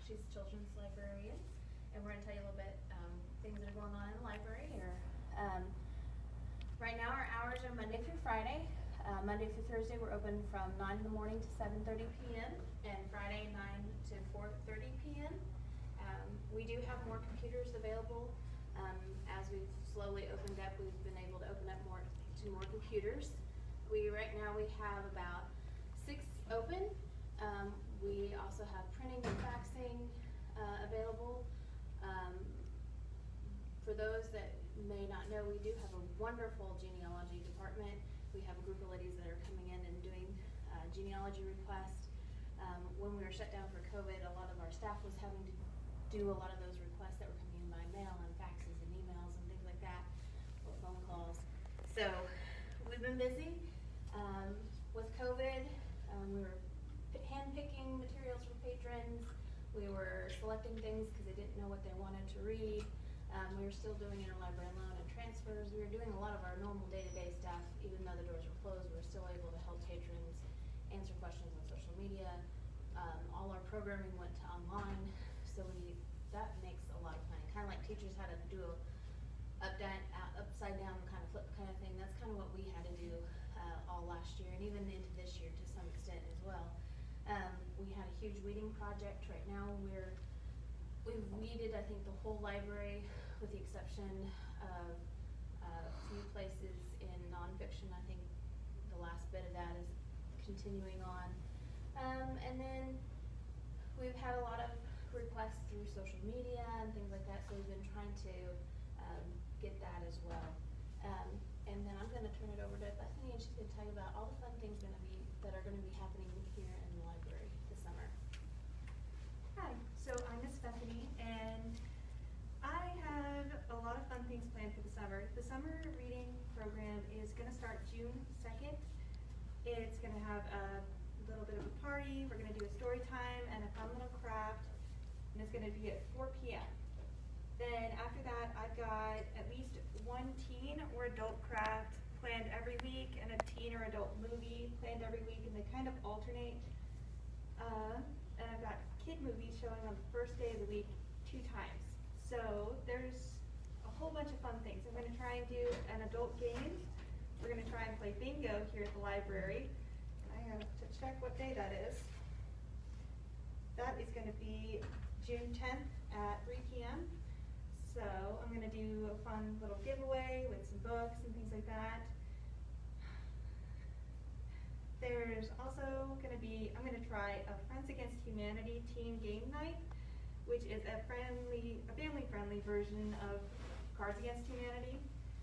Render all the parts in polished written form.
She's a children's librarian, and we're going to tell you a little bit things that are going on in the library here. Right now our hours are Monday through Friday. Monday through Thursday we're open from 9 in the morning to 7:30 p.m. and Friday 9 to 4:30 p.m. We do have more computers available. As we've slowly opened up, we've been able to open up more computers. Right now we have about 6 open. We also have printing and faxing available. For those that may not know, we do have a wonderful genealogy department. We have a group of ladies that are coming in and doing genealogy requests. When we were shut down for COVID, a lot of our staff was having to do a lot of those requests that were coming in by mail and faxes and emails and things like that, or phone calls. So we've been busy. With COVID, we were hand-picking materials for patrons. We were selecting things because they didn't know what they wanted to read. We were still doing interlibrary loan and transfers. We were doing a lot of our normal day-to-day stuff. Even though the doors were closed, we were still able to help patrons answer questions on social media. All our programming went to online, so that makes a lot of money. Kind of like teachers had to do a upside down kind of flip kind of thing. That's kind of what we had to do all last year, and even into this year to some extent as well. We had a huge weeding project. Right now we've weeded, I think, the whole library with the exception of a few places in nonfiction. I think the last bit of that is continuing on. And then we've had a lot of requests through social media and things like that, so we've been trying to get that as well. And then I'm going to turn it over to Bethany, and she's going to tell you about all the fun things that are going to be happening here in the library this summer. Hi, so I'm Miss Bethany, and I have a lot of fun things planned for the summer. The summer reading program is going to start June 2nd. It's going to have a little bit of a party. We're going to do a story time and a fun little craft, and it's going to be at 4 p.m. Then after that, I've got at least one teen or adult craft planned every week and a teen or adult movie planned every week, and they kind of alternate. And I've got kid movies showing on the first day of the week 2 times. So there's a whole bunch of fun things. I'm going to try and do an adult game. We're going to try and play bingo here at the library. I have to check what day that is. That is going to be June 10th at 3 p.m. So I'm going to do a fun little giveaway with some books and things like that. There's also going to be, I'm going to try a Friends Against Humanity team game night, which is a family-friendly version of Cards Against Humanity.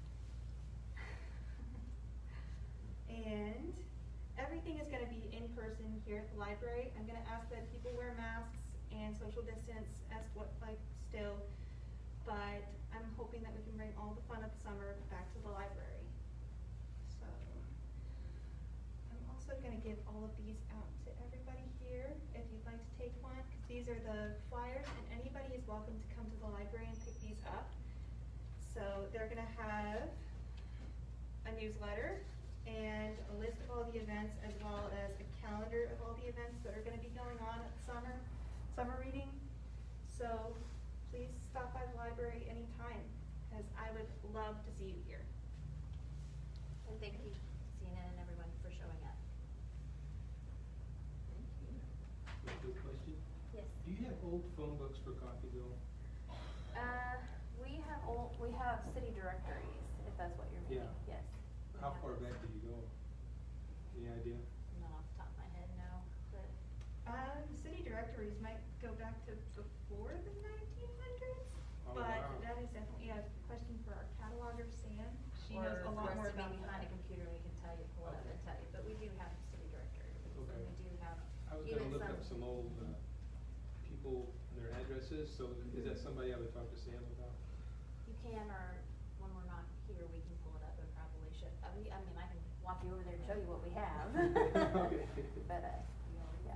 And everything is going to be in person here at the library. I'm going to ask that people wear masks and social distance as still, but I'm hoping that we can bring all the fun of the summer back to the library. So I'm also going to give all of these out to everybody here if you'd like to take one, because these are the flyers, and anybody is welcome to come to the library and pick these up. So they're going to have a newsletter and a list of all the events, as well as a calendar of all the events that are going to be going on at the summer reading. So please stop by the library anytime, because I would love to see you here. And thank you, CNN and everyone, for showing up. Thank you. Quick question. Yes. Do you have old phone books for Coffeyville? We have city directories, if that's what you're meaning. Yeah. Yes. How far back do you go? Any idea? Not off the top of my head, no. But City directories might go back to before the 1900s, Oh, but wow. that is definitely a question for our cataloger, Sam. She knows a lot more about behind a that. computer, we can tell you, pull it up and tell you. But we do have city directories. Okay. And we do have I was going to look up some old people and their addresses, so is that somebody I would talk to Sam about? You can, or when we're not here, we can pull it up and probably show. I mean, I can walk you over there and show you what we have. Okay. But yeah.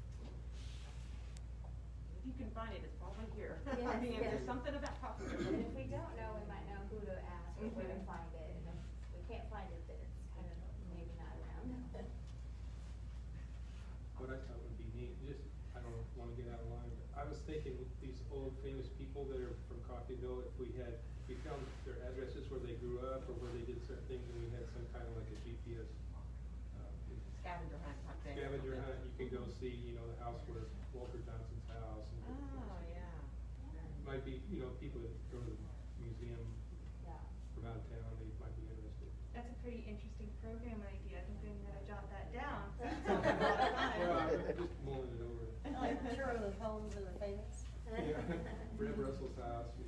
If you can find it, it's probably here. Yes, I mean, if yes. there's something about Coffeyville. And if we don't know, we might know who to ask or where to find it. And if we can't find it, then it's kind of maybe not around. What I thought would be neat, just, I don't want to get out of line, but I was thinking, these old famous people that are from Coffeyville, if we found their addresses where they grew up or where they did certain things, and we had some kind of like a GPS. Scavenger hunt type thing. Scavenger hunt, you can go see, you know, the house where Walter Johnson's house. And Oh, yeah. might be, you know, people that go to the museum Yeah. from out of town, they might be interested. That's a pretty interesting program idea. I think I'm gonna jot that down. That sounds like a lot of fun. Well, I'm just mulling it over. Like Sherwood Holmes and the famous. Yeah, Brett Russell's house,